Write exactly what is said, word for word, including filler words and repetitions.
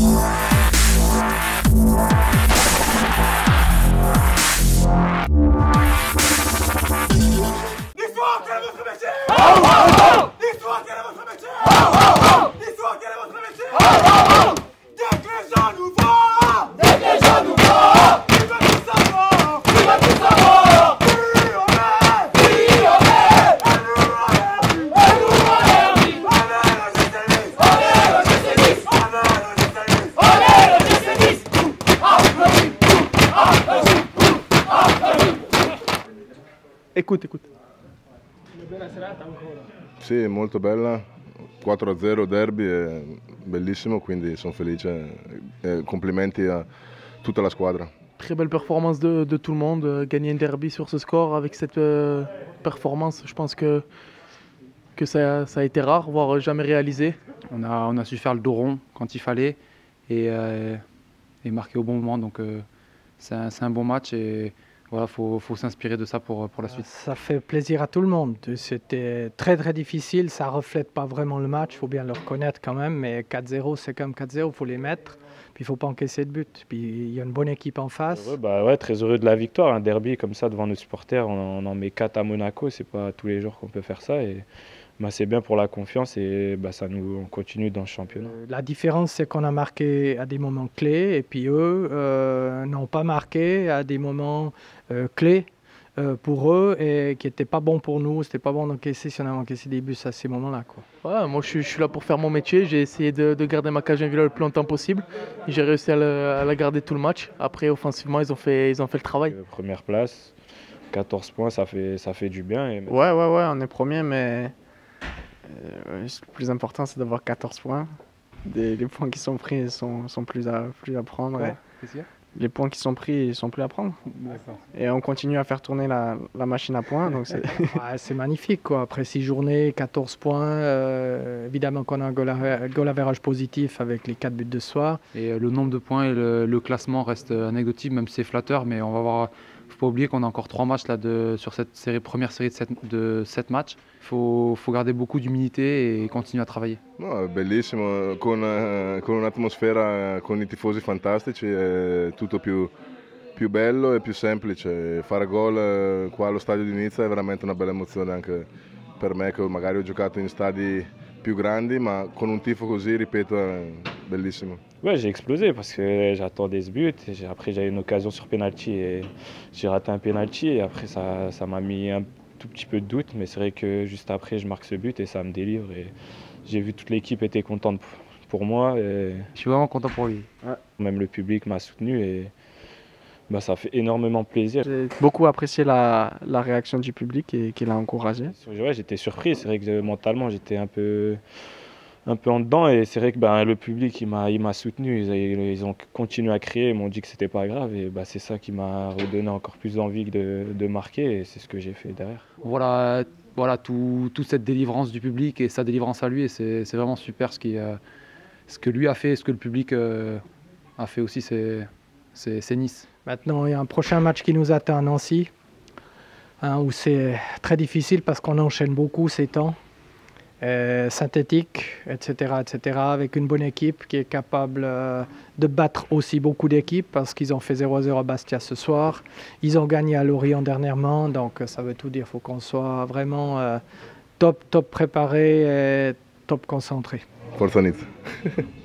L'histoire quel est votre métier? L'histoire quel est votre métier? L'histoire quel est votre métier? Dès que les gens nous voient, dès que les gens nous voient, ils veulent tout savoir, ils veulent tout savoir. Qui on est, qui on est, et nous on est, et nous on est. On est le G C dix, on est le G C dix, on est le G C dix, on est le G C dix. Écoute, écoute. Sì, molto bella, quattro a zero derby, è bellissimo, quindi sono felice e complimenti a tutta la squadra. Très belle performance de, de tout le monde, gagner un derby sur ce score avec cette euh, performance, je pense que, que ça, ça a été rare, voire jamais réalisé. On a, on a su faire le dos rond quand il fallait et, euh, et marquer au bon moment, donc euh, c'est un, c'est un bon match et voilà, faut, faut s'inspirer de ça pour, pour la suite. Ça fait plaisir à tout le monde. C'était très très difficile, ça ne reflète pas vraiment le match, il faut bien le reconnaître quand même, mais quatre zéro c'est comme quatre zéro, il faut les mettre, puis il ne faut pas encaisser de but. Puis il y a une bonne équipe en face. Ouais, bah ouais, très heureux de la victoire, un derby comme ça devant nos supporters, on, on en met quatre à Monaco, c'est pas tous les jours qu'on peut faire ça. Et bah, c'est bien pour la confiance et bah, ça nous on continue dans le championnat. La différence, c'est qu'on a marqué à des moments clés et puis eux euh, n'ont pas marqué à des moments euh, clés euh, pour eux et qui n'étaient pas bons pour nous. C'était pas bon d'encaisser si on avait encaissé des buts à ces moments-là, quoi. Ouais, moi je suis, je suis là pour faire mon métier, j'ai essayé de, de garder ma cage invisible le plus longtemps possible. J'ai réussi à, le, à la garder tout le match. Après, offensivement, ils ont fait, ils ont fait le travail. Euh, première place, quatorze points, ça fait, ça fait du bien. Et... Ouais, ouais, ouais, on est premier, mais euh, le plus important, c'est d'avoir quatorze points. Des, les points qui sont pris sont, sont plus, à, plus à prendre. Ouais, qu'est-ce qu'il y a ? Les points qui sont pris ils sont plus à prendre. Et on continue à faire tourner la, la machine à points. Donc c'est ouais, c'est magnifique, quoi. Après six journées, quatorze points. Euh, évidemment qu'on a un goal à- goal average positif avec les quatre buts de ce soir. Et le nombre de points et le, le classement reste anecdotique, même si c'est flatteur, mais on va voir. Il ne faut pas oublier qu'on a encore trois matchs là de, sur cette série, première série de sept, de sept matchs. Il faut, faut garder beaucoup d'humilité et continuer à travailler. No, è bellissimo, con, eh, con un'atmosfera con i tifosi fantastici è tutto più, più bello e più semplice. Fare gol eh, qua allo stadio di Nizza è veramente una bella emozione anche per me che magari ho giocato in stadi più grandi, ma con un tifo così, ripeto, è bellissimo. Ouais, j'ai explosé parce que j'attendais ce but. J'ai- Après, j'avais une occasion sur penalty et j'ai raté un penalty. Et après, ça, ça m'a mis un tout petit peu de doute. Mais c'est vrai que juste après, je marque ce but et ça me délivre. Et j'ai vu toute l'équipe était contente p- pour moi. Et Je suis vraiment content pour lui. même le public m'a soutenu. Et bah, ça fait énormément plaisir. j'ai beaucoup apprécié la, la réaction du public et qui l'a encouragé. Ouais, j'étais surpris. C'est vrai que euh, mentalement, j'étais un peu, un peu en dedans. Et c'est vrai que ben, le public, il m'a, il m'a soutenu. Ils, a- ils ont continué à crier. Ils m'ont dit que c'était pas grave. Et bah, c'est ça qui m'a redonné encore plus d'envie de, de marquer. Et c'est ce que j'ai fait derrière. Voilà, voilà tout, toute cette délivrance du public et sa délivrance à lui. Et c'est c'est vraiment super ce, qui, euh, ce que lui a fait et ce que le public euh, a fait aussi, c'est c'est- c'est Nice. Maintenant, il y a un prochain match qui nous attend à Nancy, hein, où c'est très difficile parce qu'on enchaîne beaucoup ces temps, euh, synthétiques, et cetera, et cetera, avec une bonne équipe qui est capable euh, de battre aussi beaucoup d'équipes parce qu'ils ont fait zéro à zéro à Bastia ce soir. Ils ont gagné à Lorient dernièrement, donc euh, ça veut tout dire. Il faut qu'on soit vraiment euh, top, top préparé et top concentré. Forza Nizza!